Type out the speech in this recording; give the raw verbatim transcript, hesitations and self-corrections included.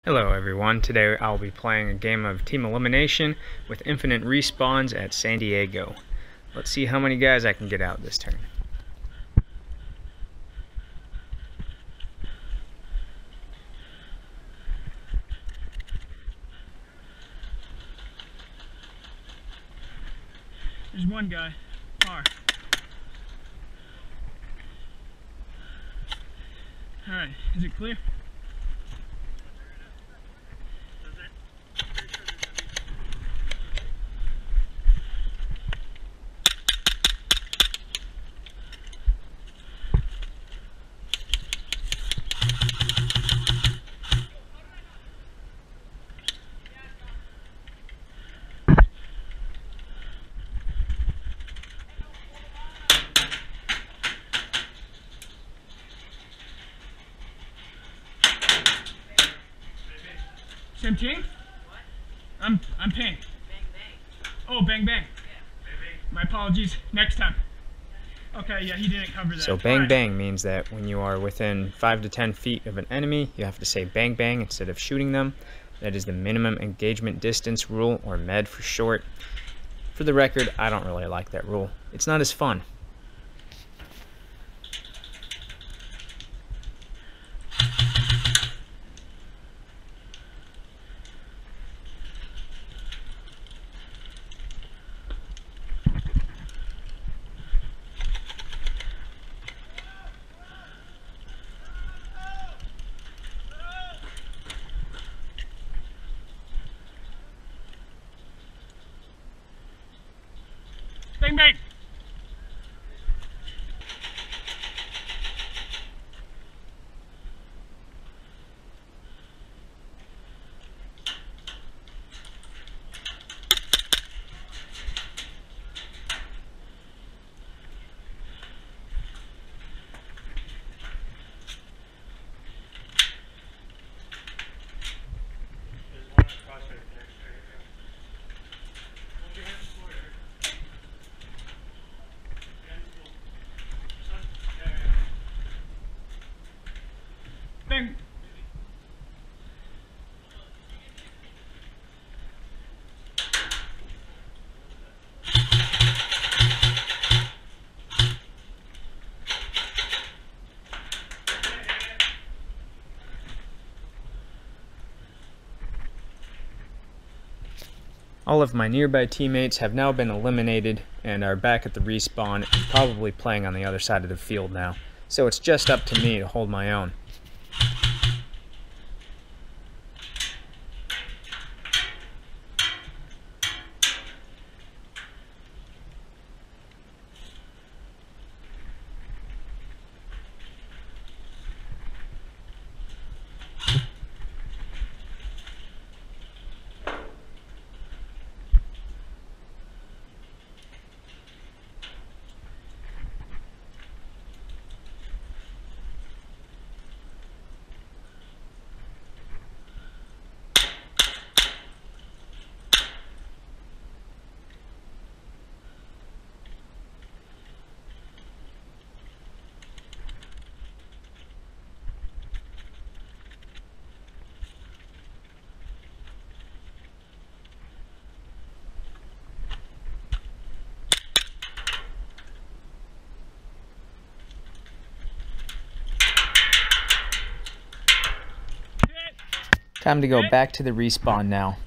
Hello everyone, today I'll be playing a game of team elimination with infinite respawns at San Diego. Let's see how many guys I can get out this turn. There's one guy. Far. Alright, is it clear? Same team? What? I'm I'm pink. Bang bang. Oh, bang bang. Yeah. My apologies. Next time. Okay, yeah, he didn't cover that. So bang right. bang means that when you are within five to ten feet of an enemy, you have to say bang bang instead of shooting them. That is the minimum engagement distance rule, or M E D for short. For the record, I don't really like that rule. It's not as fun. Bang bang. Bang. All of my nearby teammates have now been eliminated and are back at the respawn and probably playing on the other side of the field now. So it's just up to me to hold my own. Time to go back to the respawn now.